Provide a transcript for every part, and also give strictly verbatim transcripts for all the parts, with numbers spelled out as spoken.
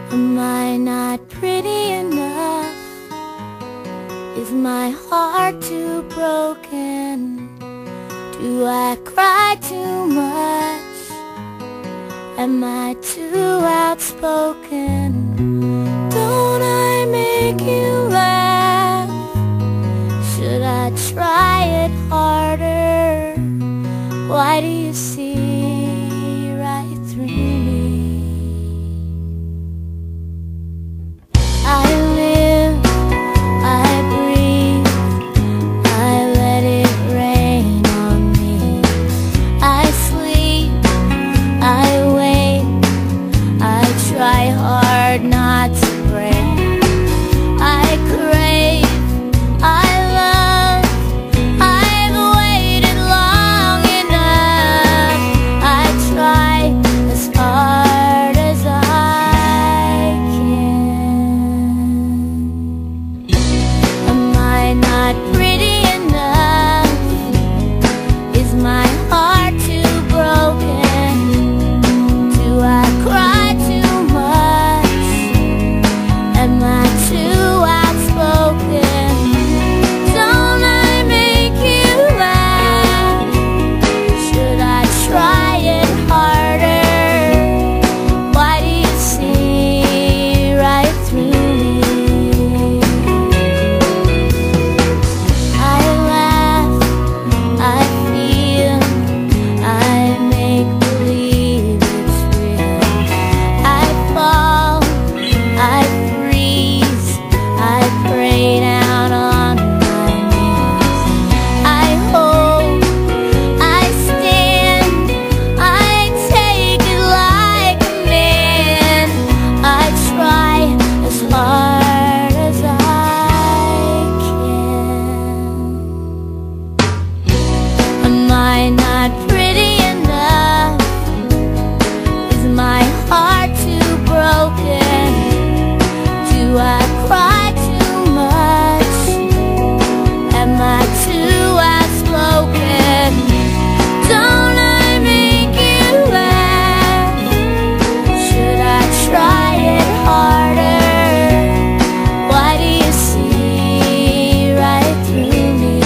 Am I not pretty enough? Is my heart too broken? Do I cry too much? Am I too outspoken? Don't I make you laugh? Should I try it harder? Why do you see right through me? I live, I breathe, I let it rain on me. I sleep, I wake, I try hard not to break. I crave, I love, I've waited long enough. I try as hard as I can. Am I not pretty enough? Is my heart too broken? Do I cry too much? Am I too outspoken? Don't I make you laugh? Should I try it harder? Why do you see right through me? I laugh, I feel, I make believe it's real. I fall, I freeze, I pray down on my knees. I hold, I stand, I take it like a man. I try as hard as I can. Am I not pretty enough? Is my heart too broken? Do I cry too much? Am I too outspoken? Don't I make you laugh? Should I try it harder? Why do you see right through me?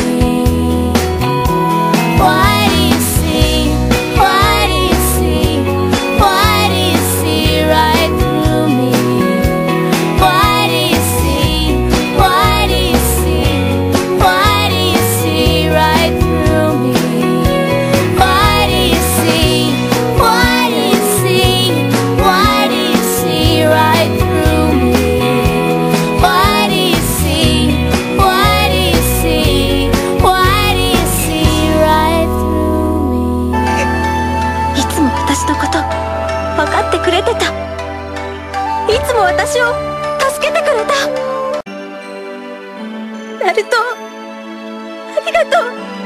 Why do you see? Why do you see? Why do you see right through me? Why do you see? Why do you see? Why do you see right through me? Why do you see? Why do you see? Why do you see right through me? Why do you see? Why do you see? Why do you see right through me? いつも私のこと分かってくれてた。いつも私を助けてくれた。ナルト、ありがとう。